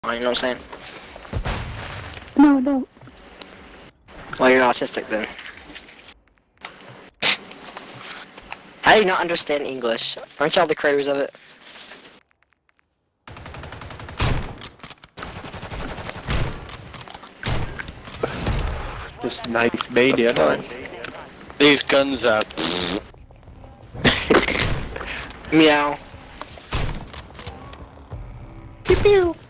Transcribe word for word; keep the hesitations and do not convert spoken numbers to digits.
You know what I'm saying? No, no. Well, you're autistic then. How do you not understand English? Aren't y'all the creators of it? Just knife mania, no? These guns are... Meow. Pew pew.